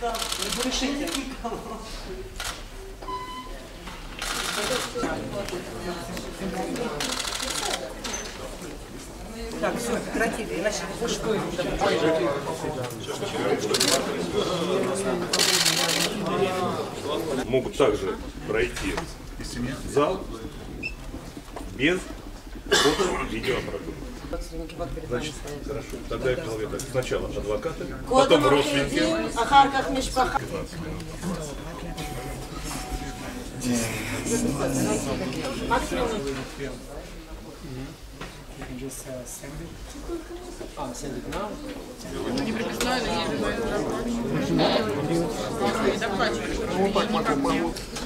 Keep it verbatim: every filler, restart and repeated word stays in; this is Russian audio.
Так, все, прекратили, иначе могут также пройти зал без фото-видеоаппаратуры. Значит, хорошо. Тогда я предлагаю так. Сначала адвокаты, потом родственники. Не приписали, не доплачивали.